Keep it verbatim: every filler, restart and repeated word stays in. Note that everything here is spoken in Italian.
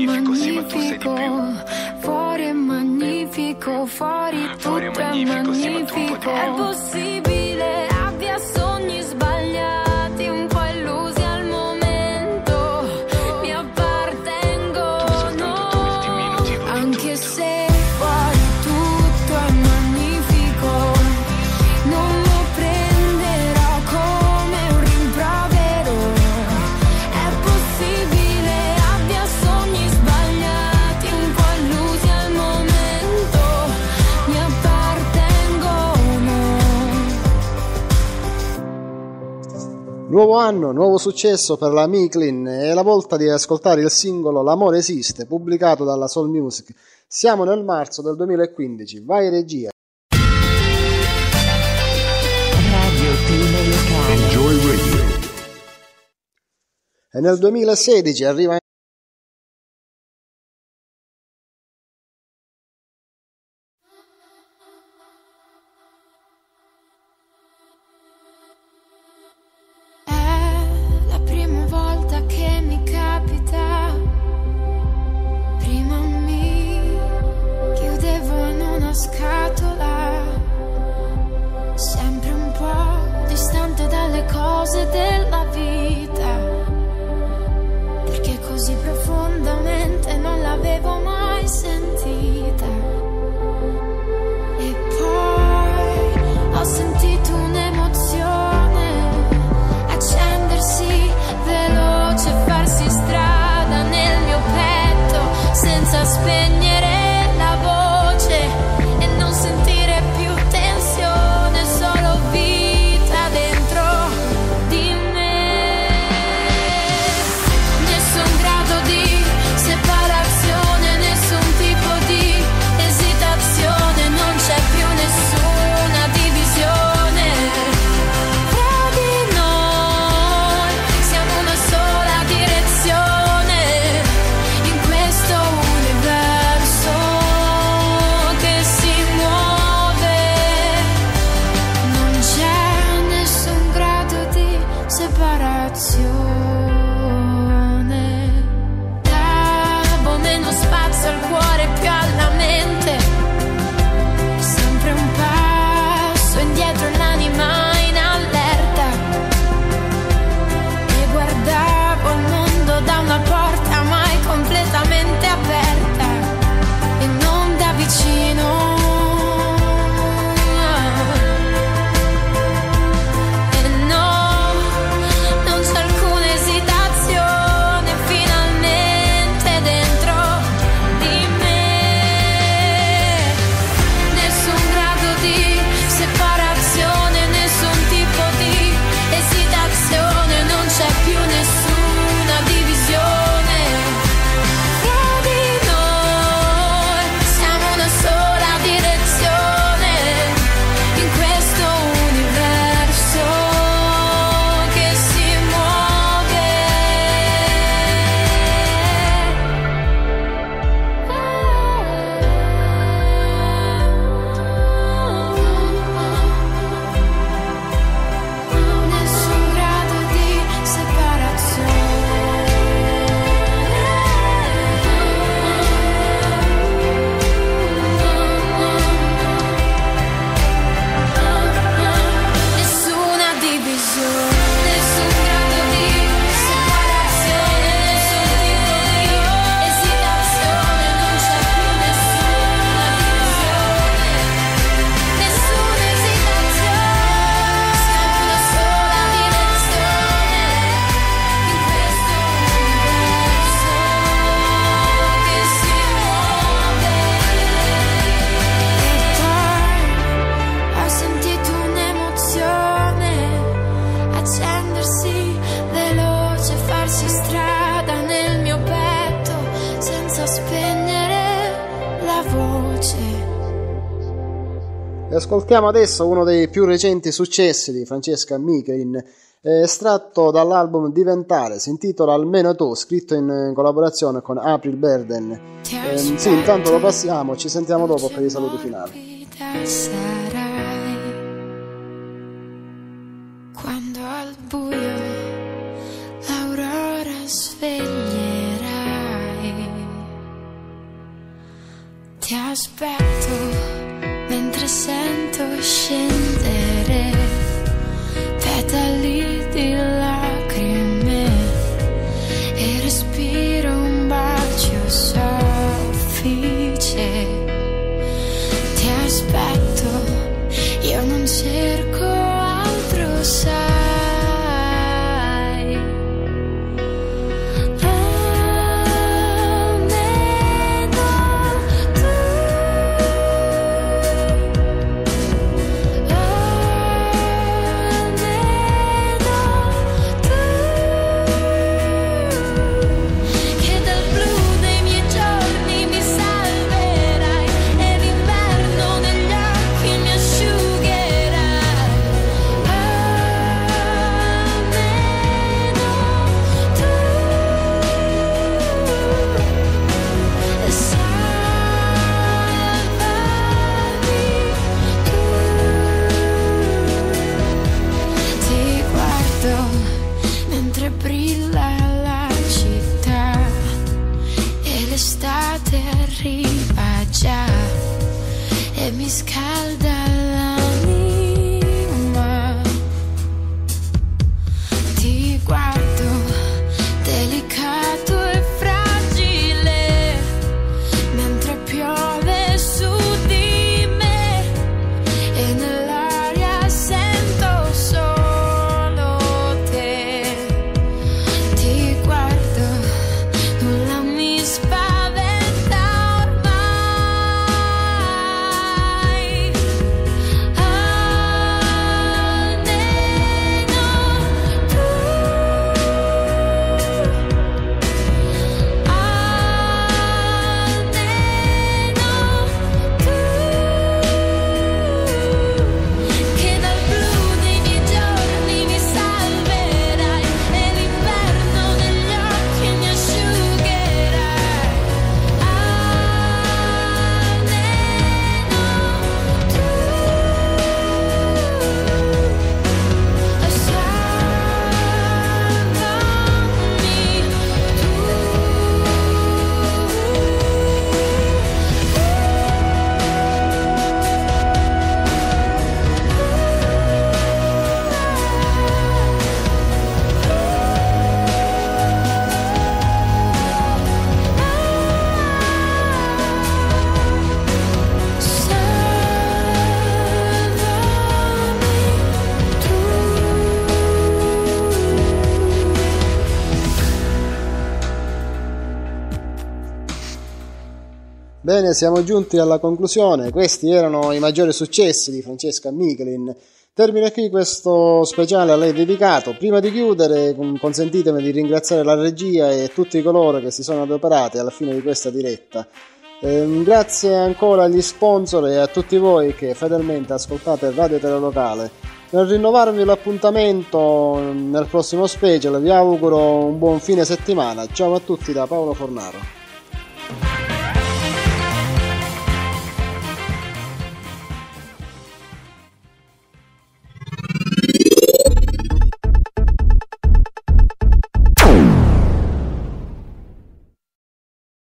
magnifico, sì, ma tu sei di più. Fuori è magnifico, fuori tutto Fuori è magnifico, sì, ma tu un po' di più. è possibile abbia sogni sbagliati, un po' illusi al momento, mi appartengono, anche se fuori tutto è magnifico, non lo prenderò come un rimprovero. È possibile abbia sogni sbagliati, un po' illusi al momento, mi appartengono. Nuovo anno, nuovo successo per la Miclin. È la volta di ascoltare il singolo L'amore esiste, pubblicato dalla Soul Music. Siamo nel marzo del duemilaquindici. Vai regia. Radio Tele Locale. Enjoy Radio. E nel duemilasedici arriva È la prima volta che mi capita, prima mi chiudevo in una scatola, sempre un po' distante dalle cose della vita, perché così profondamente non l'avevo mai sentita. E poi ho sentito un'emozione accendersi veloce, farsi strada nel mio petto senza spegnere la voce e non sentire più tensione, solo vita dentro di me. Nessun grado di separazione, nessun tipo di esitazione, non c'è più nessuna divisione fra di noi, siamo una sola direzione in questo universo che si muove, non c'è nessun grado di separazione. Davo meno spazio al cuore, più alla mente, sempre un passo indietro, l'anima in allerta, e guardavo il mondo da una porta mai completamente aperta e non da vicino. E no, non c'è alcuna esitazione finalmente dentro di me. Nessun grado di separazione, nessun tipo di esitazione, non c'è più nessuna divisione fra di noi, siamo una sola direzione in questo universo che si muove. Nessun grado di separazione, nessuna divisione, nessun grado di separazione, nessun tipo di esitazione, non c'è più nessuna divisione, nessuna esitazione, siamo una sola direzione in questo universo che si muove. E poi ho sentito un'emozione accendersi veloce, farsi strada nel mio petto senza spegnere la voce. E ascoltiamo adesso uno dei più recenti successi di Francesca Miclin, eh, estratto dall'album Diventare, si intitola Almeno tu, scritto in collaborazione con April Berden. Eh, sì, intanto lo passiamo, ci sentiamo dopo per i saluti finali. Sarai quando al buio l'aurora sveglierai. aspetto mentre sento scendere petali di lacrime e respiro un bacio soffice. Ti aspetto, io non cerco altro, sai. E mi scalda l'anima. Ti guardo delicato e fragile mentre piove su di me e nell'aria sento solo te. Ti guardo, nulla mi spaventa ormai. Bene, siamo giunti alla conclusione. Questi erano i maggiori successi di Francesca Michelin. Termina qui questo speciale a lei dedicato. Prima di chiudere, consentitemi di ringraziare la regia e tutti coloro che si sono adoperati alla fine di questa diretta. Eh, grazie ancora agli sponsor e a tutti voi che fedelmente ascoltate Radio Telelocale. Nel rinnovarvi l'appuntamento nel prossimo special vi auguro un buon fine settimana. Ciao a tutti da Paolo Fornaro.